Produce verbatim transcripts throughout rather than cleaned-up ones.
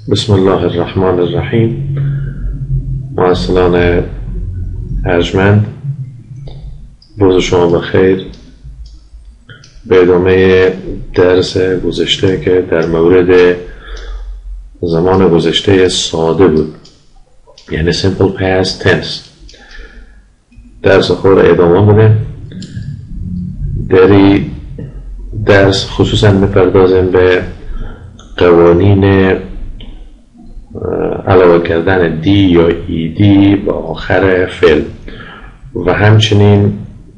بسم الله الرحمن الرحیم. معسلان ارجمند، روز شما بخیر. به ادامه درس گذشته که در مورد زمان گذشته ساده بود، یعنی simple past tense، درس خود ادامه بده. در درس خصوصا میپردازیم به قوانین علاوه کردن دی یا ایدی به آخر فعل و همچنین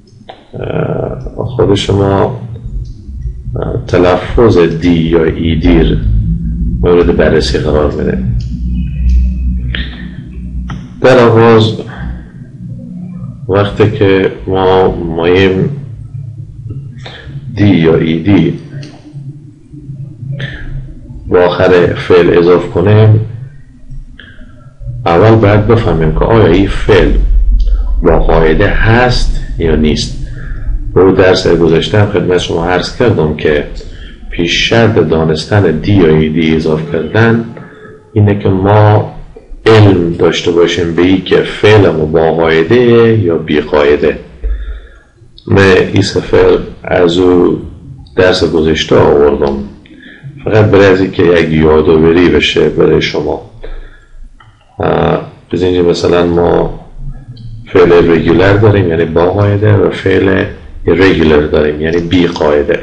خود شما تلفظ دی یا ایدی مورد بررسی قرار میده. در آغاز وقتی که ما مایم دی یا ایدی با آخر فعل اضافه کنیم، اول باید بفهمیم که آیا این فعل با قاعده هست یا نیست. رو درس گذشته هم خدمت شما عرض کردم که پیش شرط دانستن دی یا ایدی اضافه کردن اینه که ما علم داشته باشیم به این که فعل ما با قاعده یا بی قاعده. من این سفر از او درس گذشته آوردم فقط برای از این که یک یادآوری بشه برای شما. بزنید مثلا ما فعل رگولر داریم یعنی با قاعده و فعل irregular داریم یعنی بی قاعده.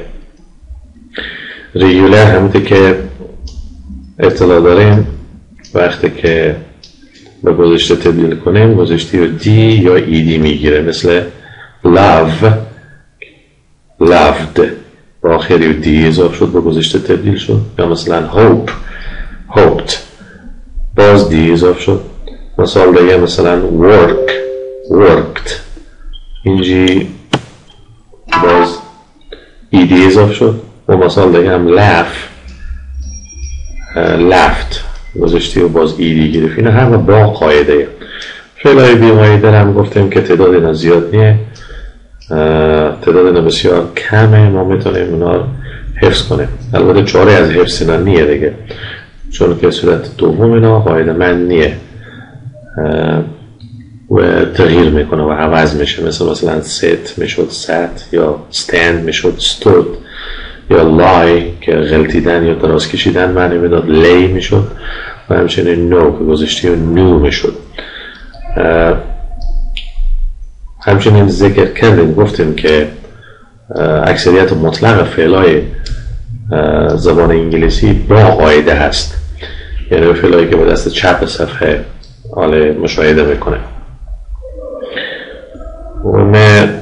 رگولر همونطور که اطلاع داریم وقتی که به گذشته تبدیل کنیم گذشته رو دی یا ایدی میگیره، مثل love loved با آخری دی اضافه شد به گذشته تبدیل شد، یا مثلا hope hoped باز دی اضافه شد. مثال دیگه مثلا work worked اینجی باز ایدی اضافه شد. و مثال دیگه هم laugh laughed گذشته و باز ایدی گرفت. اینا همه با قاعده. فعلای بی قاعده هم گفتیم که تعداد اینا زیاد نیه، تعداد اینا بسیار کمه، ما میتونیم اونا رو حفظ کنیم. البته چاره از حفظ اینا نیه دیگه، چون که صورت دوم اینا قاعده من نیه و تغییر میکنه و عوض میشه. مثل مثلا sit میشد sat یا stand میشد stood یا lie که غلطیدن یا دراز کشیدن معنی میداد lay میشد و همچنین no که گذشته و نو میشد. همچنین ذکر کردیم گفتیم که اکثریت مطلق فعلای زبان انگلیسی با قاعده هست، یعنی فعلایی که به دست چپ صفحه حال مشاهده میکنه. و من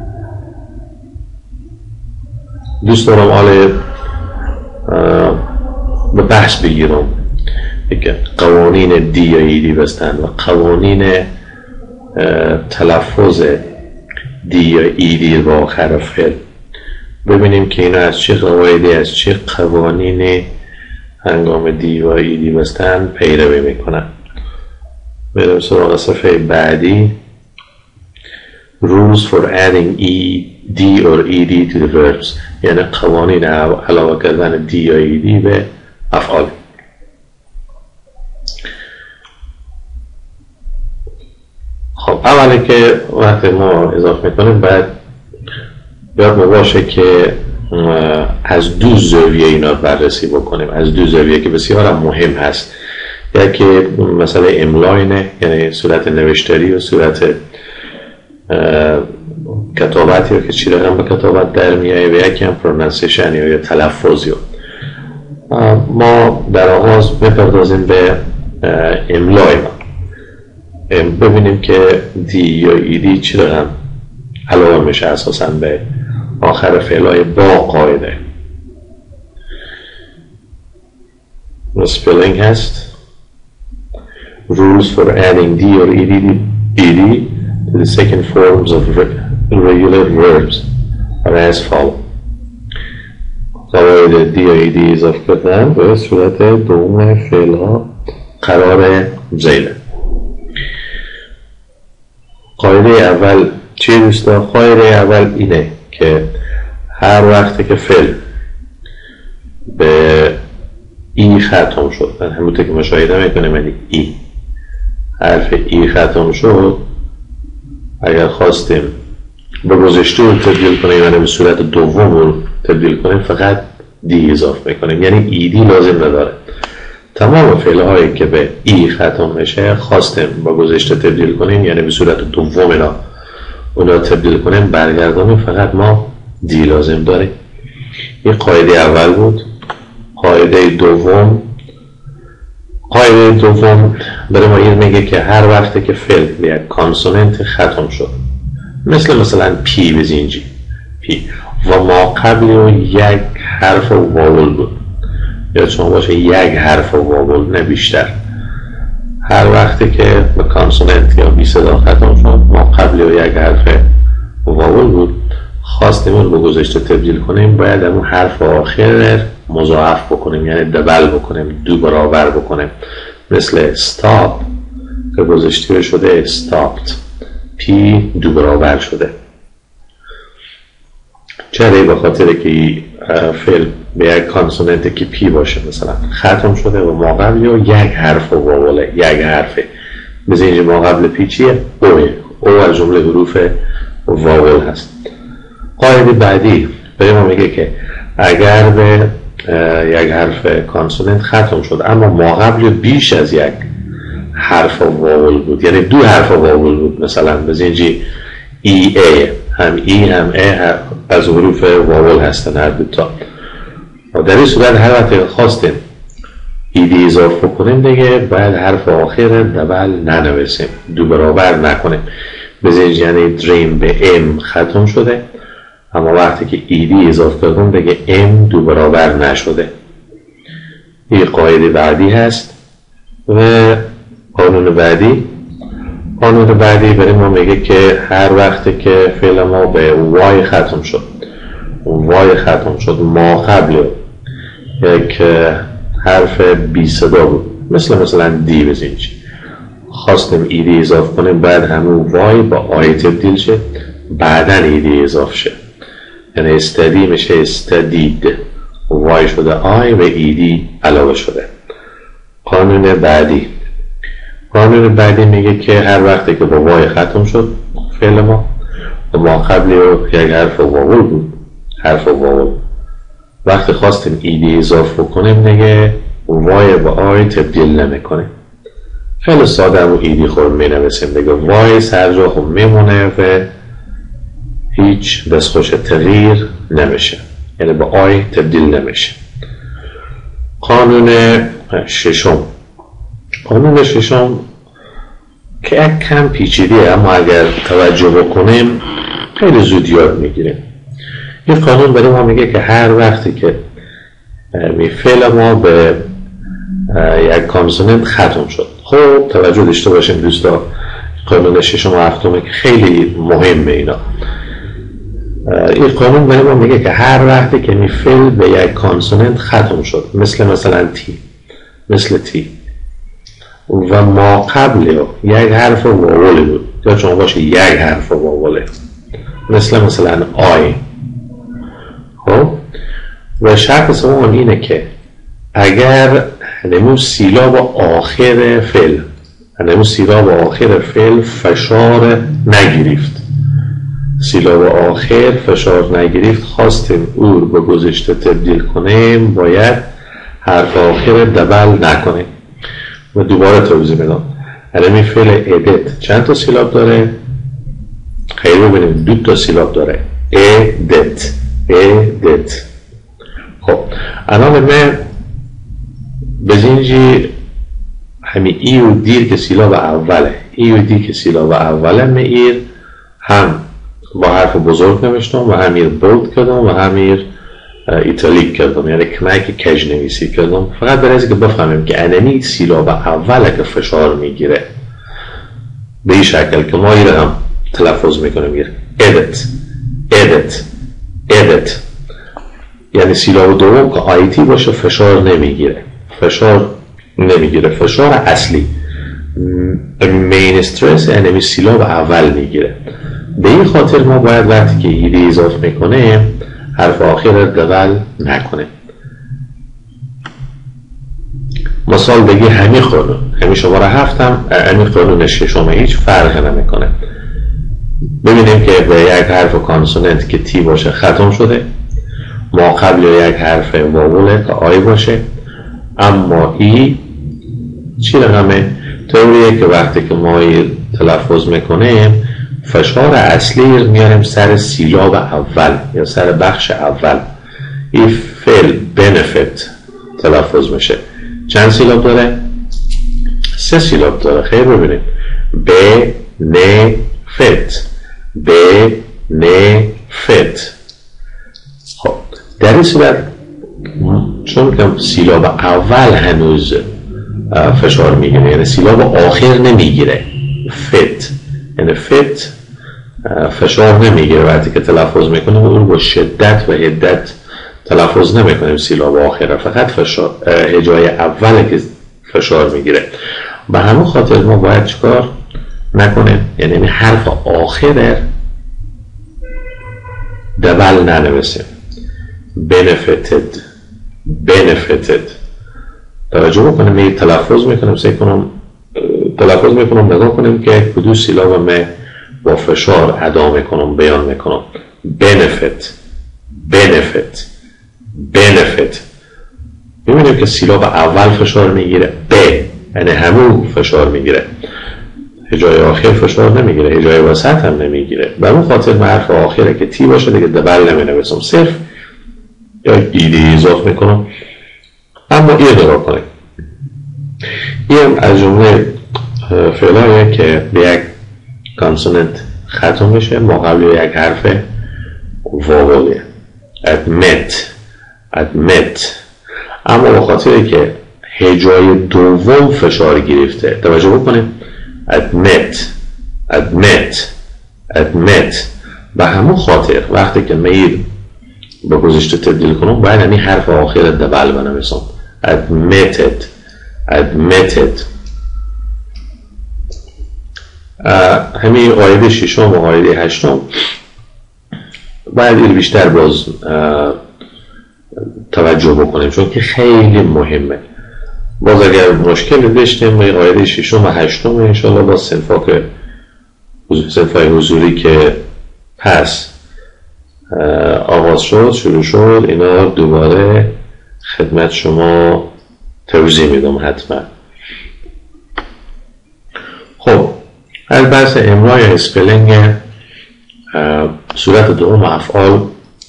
دوست دارم حال به بحث بگیرم که قوانین دی یا ایدی بستن و قوانین تلفظ دی یا ایدی با آخر فعل، ببینیم که اینا از چه قواعدی از چه قوانین هنگام دی و ایدی بستن پیروی میکنن. بریم سراغ صفحه بعدی. Rules for adding e, d or ed to the verbs، یعنی قوانین علاوه کردن دی یا ایدی به افعال. خب اولی که وقتی ما اضافه میکنیم باید یاد باشه که از دو زاویه اینا بررسی بکنیم، از دو زاویه که بسیار مهم هست. یکی مسئله املاینه یعنی صورت نوشتاری و صورت کتابتی که چی رقم به کتابت در میایه و یکی هم پرونانسیشن یا تلفظی. ما در آغاز بپردازیم به املای ما، ببینیم که دی یا ایدی چی رقم علاوه میشه اساساً به آخر فعلای با قاعده. spelling هست rules for adding d or ed, ed to the second forms of irregular verbs are as follow. قواعد دی یا ایدی اضافه کردن به صورت دوم فعل ها قرار زیله. قاعده اول چی دوستا؟ قاعده اول اینه که هر وقتی که فعل به ای ختم شد، همونطور که مشاهده میکنیم یعنی ای، حرف ای ختم شد. اگر خواستیم به گذشته رو تبدیل کنیم یعنی به صورت دوم رو تبدیل کنیم فقط دی اضافه میکنیم، یعنی ایدی لازم نداره. تمام فعل هایی که به ای ختم میشه خواستیم با گذشته تبدیل کنیم یعنی به صورت دوم اینا اونا تبدیل کنیم برگردانیم، فقط ما دی لازم داریم. این قاعده اول بود. قاعده دوم قاعده دوم برای ما این میگه که هر وقتی که فعل به یک کانسوننت ختم شد، مثل مثلا پی بزینجی پی و ما قبل و یک حرف واول بود، یا شما باشه یک حرف واول نه بیشتر، هر وقتی که به کانسوننت یا بی صدا ختم شد ما قبل و یک حرف واول بود، خواستیم اون به گذشته تبدیل کنیم باید اون حرف آخر مضاعف بکنیم یعنی دبل بکنیم، دو برابر بکنیم. مثل stop که گذشته شده stopped، پی دو برابر شده. چرا؟ به خاطر که فعل به یک کانسوننت که پی باشه مثلا ختم شده و ما قبل یا یک حرف واوله، یک حرفه. مثل اینجا ما قبل پی چیه؟ اوه. او از جمله حروف واول هست. قاعده بعدی برای ما میگه که اگر به یک حرف کانسوننت ختم شد اما ما قبل بیش از یک حرف واول بود، یعنی دو حرف واول بود، مثلا بزنجی ای ای، هم ای هم ای از حروف واول هستن هر دوتا. و در این صورت هر وقت خواستیم ای دی اضافه کنیم دیگه باید حرف آخر دبل ننویسیم، دو برابر نکنیم. بزنجی یعنی دریم به ام ختم شده اما وقتی که ای دی اضافه کردم دیگه ام دو برابر نشده. این قاعده بعدی هست. و قانون بعدی قانون بعدی برای ما میگه که هر وقتی که فعل ما به وای ختم شد، وای ختم شد ما قبل یک حرف بی صدا بود، مثل مثلا دی بزنید، خواستیم ای دی اضافه کنیم باید همون وای با آی تبدیل شه، بعدن ای دی اضافه شه، یعنی استدی میشه استدید، وای شده آی و ای دی علاوه شده. قانون بعدی قانون بعدی میگه که هر وقتی که با وای ختم شد فعل ما و ما قبل یک حرف واول بود، حرف واول، وقتی خواستیم ای دی اضافه کنیم دیگه وای با آی تبدیل نمی کنیم، خیلی ساده هم ای دی خود می نویسیم دیگه، وای سر جا خود میمونه و هیچ دستخوش تغییر نمیشه، یعنی با آی تبدیل نمیشه. قانون ششم قانون ششم که یک کم پیچیده اما اگر توجه بکنیم خیلی زود یاد میگیریم. این قانون برای ما میگه که هر وقتی که فعل ما به یک کانسوننت ختم شد، خب توجه داشته باشیم دوستا، قانون ششم و هفتم که خیلی مهمه اینا. این قانون برای ما میگه که هر وقتی که می فعل به یک کانسوننت ختم شد، مثل مثلا تی، مثل تی و ما قبل یک حرف واوله بود، یا چون باشه یک حرف واوله، مثل مثلا آی. خب و شرط سوم اینه که اگر نمو سیلاب آخر فعل نمو سیلاب آخر فعل فشار نگرفت، سیلاب آخر فشار نگرفت، خواستیم او رو به گذشته تبدیل کنیم باید حرف آخر دبل نکنیم. و دوباره توضیح میدم علمی فعل ادت چند تا سیلاب داره؟ خیلی ببینیم دو تا سیلاب داره، ادت ادت. خب الان من بزنجی همین ای و دیر که سیلاب اوله، ای و دی که سیلاب اوله میر هم با حرف بزرگ نوشتم و همیر بولد کردم و همیر ایتالیک کردم، یعنی کمک کج نویسی کردم، فقط برای اینکه بفهمیم که انمی سیلاب اوله که فشار میگیره به این شکل که ما ایره هم تلفظ میکنیم، میگه ادت ادت ادت، یعنی سیلاب دوم که آیتی باشه فشار نمیگیره، فشار نمیگیره، فشار اصلی مین استرس انمی سیلاب اول میگیره. به این خاطر ما باید وقتی که ایدی اضافه میکنه حرف آخر دبل نکنه. مثال بگی همین قانون، همین شماره هفتم همین قانون ششم هیچ فرق نمیکنه. ببینیم که به یک حرف کانسوننت که تی باشه ختم شده، ما قبل یک حرف واوله که آی باشه، اما ای چی رقمه؟ طوریه که وقتی که ما ای تلفظ میکنیم فشار اصلی میاریم سر سیلاب اول یا سر بخش اول. ای فعل benefit تلفظ میشه. چند سیلاب داره؟ سه سیلاب داره. خیلی ببینید benefit benefit. خب در این صورت چون که سیلاب اول هنوز فشار میگیره، یعنی سیلاب آخر نمیگیره، فت یعنی فت فشار نمیگیره، وقتی که تلفظ میکنیم اون با شدت و حدت تلفظ نمیکنیم سیلاب آخره، فقط فشار هجای اوله که فشار میگیره. به همون خاطر ما باید چکار نکنیم؟ یعنی حرف آخر دبل ننویسیم. benefited benefited. توجه بکنیم می تلفظ میکنم سعی کنم تلفظ میکنم نگاه کنیم که کدوم سیلاب من با فشار ادا میکنم بیان میکنم. benefit benefit benefit. میبینیم که سیلاب اول فشار میگیره، ب یعنی همون فشار میگیره، هجای آخر فشار نمیگیره، هجای وسط هم نمیگیره. به اون خاطر من حرف آخره که تی باشه دیگه دبل نمینویسم، صرف یا ایدی اضافه میکنم، اما ای نگاه کنیم. این هم از جمله فعلایه که به یک کانسوننت ختم میشه ما قبل یک حرف واولیه. admit admit. اما به خاطر که هجای دوم فشار گرفته، توجه بکنیم admit admit admit. به همون خاطر وقتی که میل به گذشته تبدیل کنم باید همین حرف آخر دبل بنویسم. admitted admitted. همین قاعده ششم و قاعده هشتم باید این بیشتر باز توجه بکنیم چون که خیلی مهمه. باز اگر مشکل داشتیم به قاعده ششم و هشتم انشاءالله با صنفا که صنفای حضوری که پس آغاز شد شروع شد اینا دوباره خدمت شما توضیح میدم حتما. خب از بحث امرای اسپلینگ صورت دوم افعال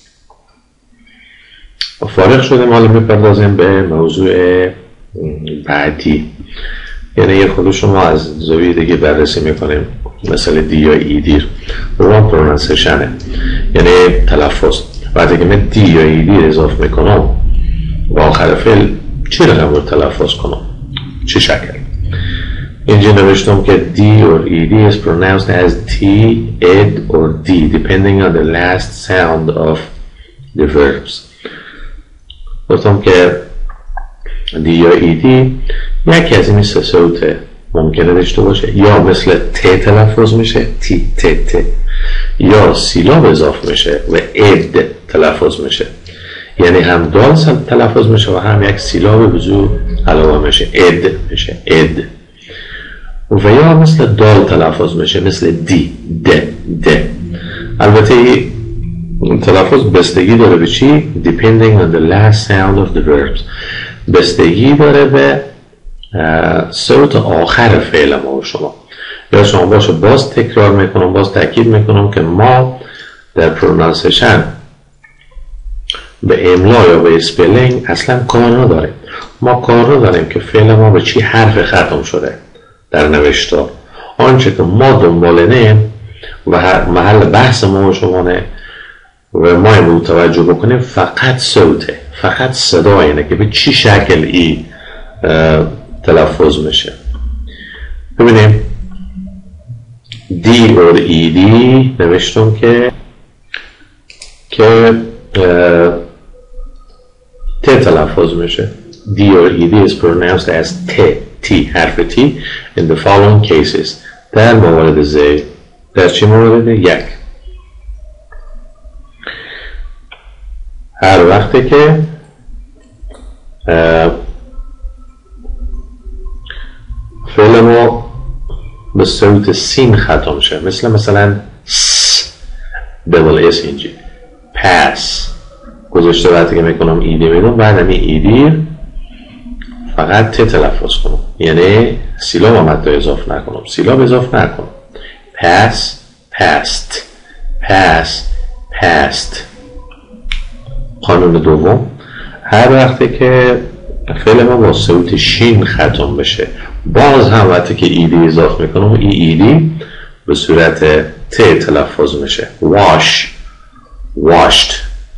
فارغ شدیم. حالا میپردازیم به موضوع بعدی، یعنی یه خود شما از زاویه دیگه بررسی میکنیم، مثل دی یا ای دیر روان پرونانسیشنه، یعنی تلفظ. وقتی که من دی یا ای دیر اضافه میکنم و آخر فعل چی رقم رو تلفظ کنم، چه شکل؟ اینجا نوشتم که D or E D is pronounced as T, ed or D depending on the last sound of the verbs. گفتم که D یا E D یکی از این سه صوت ممکنه داشته باشه، یا مثل ت تلفظ میشه T T T، یا سیلاب اضافه میشه و ed تلفظ میشه، یعنی هم دال تلفظ میشه و هم یک سیلاب بزرگ علاوه میشه، ed میشه ed، و یا مثل دال تلفظ میشه مثل دی د د. البته این تلفظ بستگی داره به چی؟ depending on the last sound of the verbs. بستگی داره به صوت آخر فعل ما و شما. یا شما باشه باز تکرار میکنم، باز تاکید میکنم که ما در پرونانسیشن به املا یا به اسپلینگ اصلا کار نداریم. ما کار نداریم که فعل ما به چی حرف ختم شده در نوشتار. آنچه که ما دنبالنیم و محل بحث ما و شما نه و ما این توجه بکنیم فقط صوته، فقط صدا، اینه که به چی شکل ای تلفظ میشه. ببینیم دی اور ای دی نوشتم که که ت تلفظ میشه. دی اور ای دی is pronounced as T T حرف T in the following cases. در موارد زی. در چه موارد؟ یک، هر وقتی که فعل ما به صوت سین ختم شه، مثل مثلا س دبل اس اینجی پاس گذاشته وقتی که میکنم ایدی میدونم بعد همی ایدی فقط ت تلفظ کنم، یعنی سیلاب هم حتی اضاف نکنم، سیلاب اضاف نکنم. پاس پاست پاس پاست. قانون دوم، هر وقتی که فعل ما با صوت شین ختم بشه باز هم وقتی که ایدی اضاف میکنم ای ایدی به صورت ت تلفظ میشه. wash washed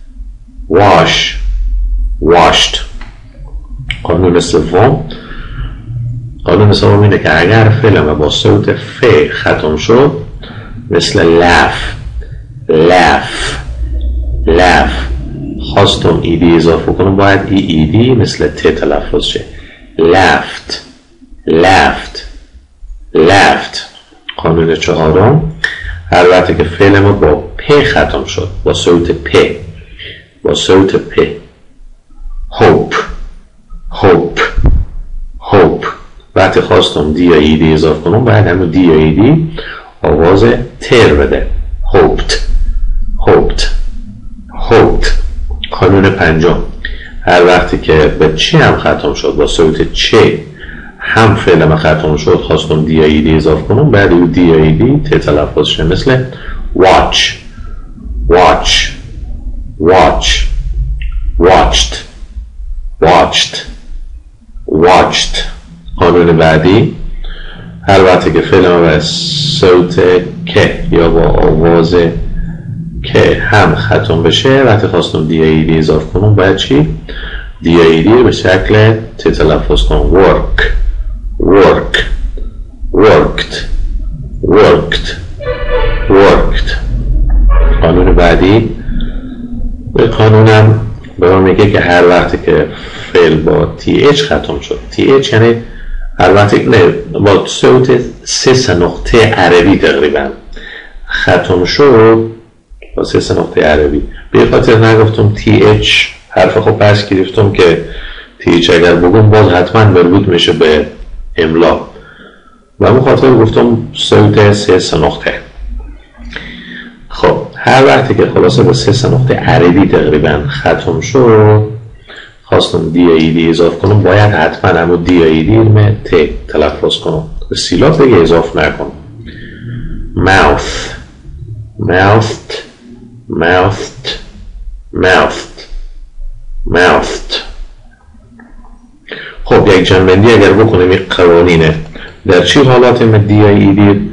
wash washed. قانون سوم، قانون سوم اینه که اگر فعل ما با صوت ف ختم شد مثل laugh laugh laugh خواستم ایدی اضافه کنم باید ای ایدی مثل ت تلفظ شه. laughed laughed laughed. قانون چهارم، هر وقتی که فعل ما با پ ختم شد با صوت پ با صوت پ hope hope hope وقتی خواستم دی یا ایدی اضافه کنم باید همون دی یا ایدی آواز تر بده. hoped hoped hoped. قانون پنجم، هر وقتی که به چه هم ختم شد با صوت چه هم فعل ما ختم شد خواستم دی یا ایدی اضافه کنم بعد او دی یا ایدی ت تلفظ شه، مثل watch watch watch watched watched watched. قانون بعدی، هر وقتی که فعل ما به صوت که یا با آواز که هم ختم بشه وقتی خواستم دی ایدی اضافه کنم باید چی؟ دی ایدی به شکل ت تلفظ کنم. work work worked worked worked. قانون بعدی، به قانونم به ما میگه که هر وقتی که فعل با تی اچ ختم شد، تی اچ یعنی هر وقتی نه با صوت سه نقطه عربی تقریبا ختم شد با سه نقطه عربی، به خاطر نگفتم تی اچ حرف خب پس گرفتم که تی اچ اگر بگم باز حتما مربوط میشه به املا و اون خاطر گفتم صوت سه نقطه. خب هر وقتی که خلاصه با سه نقطه عربی تقریبا ختم شد خواستم دی ایدی اضافه کنم باید حتما همون دی ایدی رو ت تلفظ کنم، به سیلاب دیگه اضافه نکنم. mouth mouthed mouthed mouthed mouthed. خب یک جنبندی اگر بکنیم یک قوانینه، در چی حالات من دی ایدی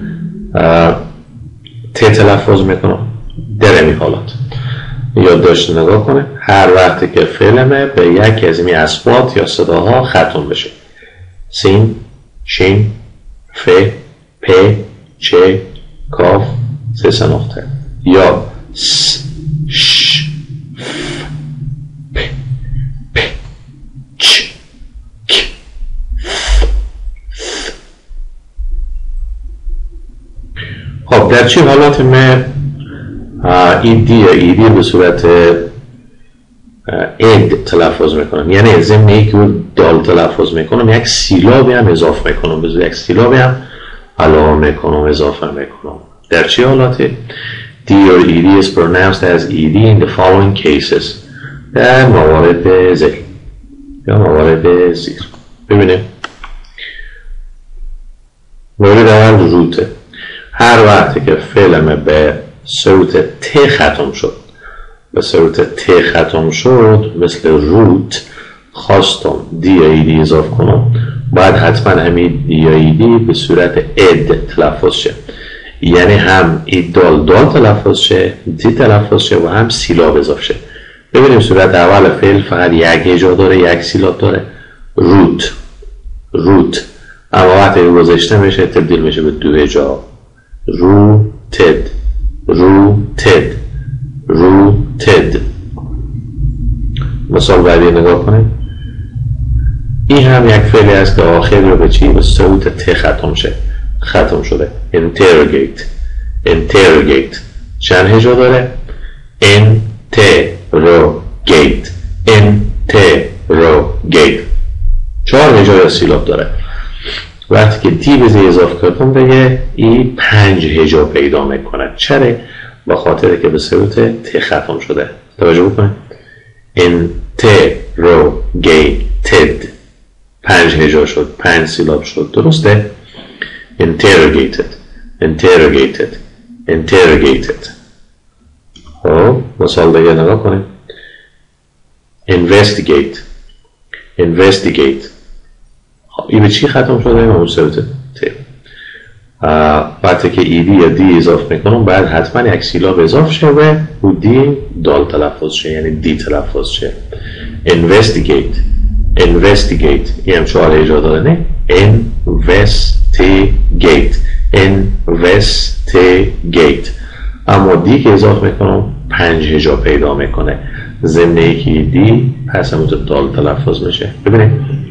ت تلفظ میکنم؟ در این حالات یادداشت نگاه کنه، هر وقتی که فعلمه به یکی از این اصوات یا صداها ختم بشه، سین، شین، ف، پ، چ، کاف، سه نقطه، یا س، ش، ف، پ، پ، چ، ک، ف، ف. خب در چی حالات من این دی یا ایدی به صورت اد تلفظ میکنم، یعنی ضمن یک دال تلفظ میکنم یک سیلابی هم اضافه میکنم، به یک سیلابی هم علاوه میکنم اضافه میکنم. در چه حالاتی؟ دی or ed is pronounced as ed in the following cases. در موارد زیر یا موارد زیر. ببینیم مورد اول روته، هر وقتی که فعلم به صوت ت ختم شد به صوت ت ختم شد مثل روت خواستم دی ایدی اضافه کنم باید حتما همین دی ایدی به صورت اد تلفظ شه، یعنی هم ای دال دال تلفظ شه دی تلفظ شه و هم سیلاب اضافه شه. ببینیم صورت اول فعل فقط یک هجا داره یک سیلاب داره، روت روت، اما وقتی گذاشته میشه تبدیل میشه به دو هجا، روتد روتد روتد. مثال بعدی نگاه کنید، این هم یک فعلی است که آخر رو به چی؟ به صوت ت ختم شه ختم شده. interrogate interrogate چند هجا داره؟ interrogate interrogate چهار هجا یا سیلاب داره. وقتی که دی بزی اضافه کردم دیگه ای پنج هجا پیدا میکنه. چرا؟ با خاطر که به صورت ت ختم شده. توجه بکنید. interrogated پنج هجا شد، پنج سیلاب شد. درسته؟ interrogated interrogated interrogated. خب مثال دیگه نگاه کنید. investigate investigate. خب این به چی ختم شده؟ این به صورت ت. وقتی که ایدی یا دی اضافه میکنم باید حتما یک سیلاب اضافه شه و او دی دال تلفظ شه، یعنی دی تلفظ شه. investigate investigate این هم چهار هجا داره نه؟ investigate investigate. اما دی که اضافه میکنم پنج هجا پیدا میکنه، ضمن یکی دی پس همونطور دال تلفظ میشه. ببینید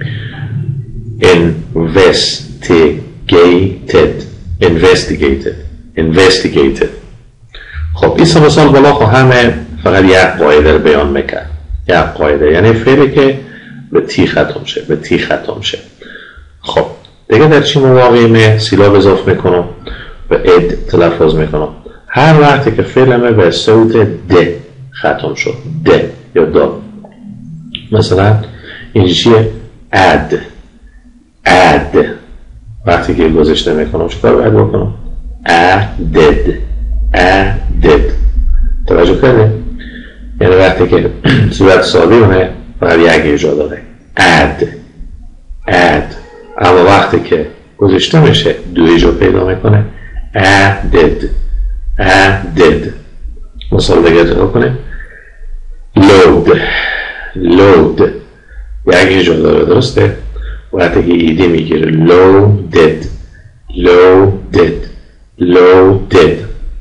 investigated investigated investigated. خب این سه مثال بالا خب همه فقط یک قاعده رو بیان میکرد. یک قاعده یعنی فعلی که به تی ختم شه، به تی ختم شه. خب دیگه در چی مواقعی سیلاب اضافه میکنم و اد تلفظ میکنم؟ هر وقتی که فعلمه به صوت د ختم شد، د یا دا. مثلا اینجا چیه؟ اد اد. وقتی که گذاشته میکنم چیکار باید بکنم؟ added added. توجه کرده؟ یعنی وقتی که صورت سالیمه فقط یک هجا داره، add add. اما وقتی که گذاشته میشه دو هجا پیدا میکنه، added added. مثال دیگه تو کنه. load load یک هجا داره. درسته؟ وقتی که ایده میگیره loaded loaded loaded.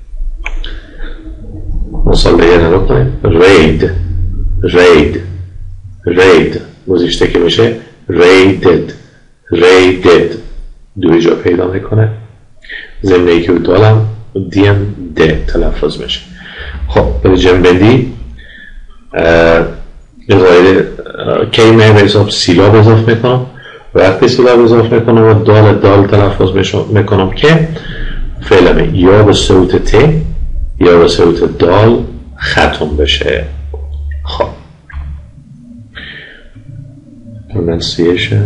مثال دیگه نگاه کنید. raid raid raid گذاشته که میشه raided raided. دو جا پیدا میکنه، ضمن ای که دالم دیم د تلفظ میشه. خب به جنبندی قاعده کلمه به حساب سیلاب اضافه میکنم. وقتی سیلاب اضافه میکنم و دال دال تلفظ میکنم که فعلمه یا به صوت ت یا به صوت دال ختم بشه. خب pronunciation.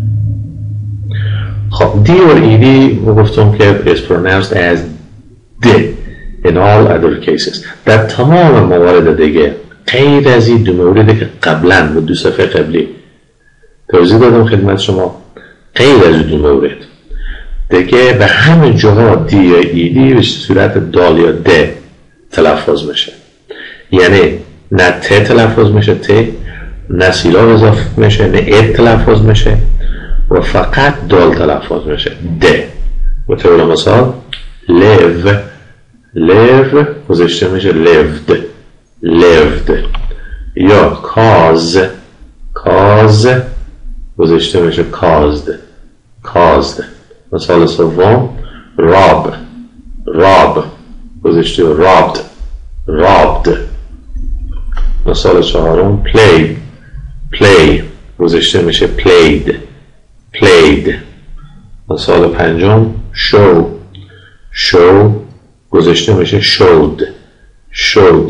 خب دی or ایدی گفتم که is pronounced as d in all other cases. در تمام موارد دیگه غیر از این دو موردی که قبلا و دو صفحه قبلی توضیح دادم خدمت شما، غیر از دو مورد دیگه به همه جاها دی یا ایدی به صورت دال یا د تلفظ میشه. یعنی نه ت تلفظ میشه ت، نه سیلاب اضافه میشه، نه اد تلفظ میشه و فقط دال تلفظ میشه د. به طور مثال live live گذاشته میشه lived lived. یا cause cause گذاشته میشه caused caused. مثال سوم rob rob گذاشته robbed robbed. مثال چهارم play play گذاشته میشه played played. مثال پنجم show show گذاشته میشه showed showed.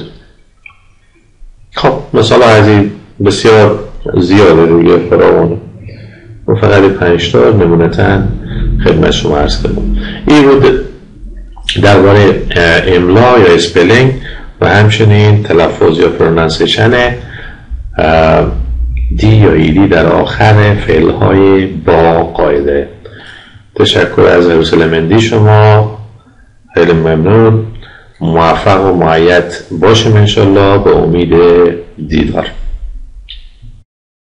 خب مثال از این بسیار زیاده روی فراوانه و فقط پنج تا نمونتاً خدمت شما عرض کردم. این بود درباره املا یا اسپلینگ و همچنین تلفظ یا پرونانسیشن دی یا ایدی در آخر فعلهای با قاعده. تشکر از حوصله مندی شما، خیلی ممنون. موفق و مؤید باشیم انشالله، به امید دیدار.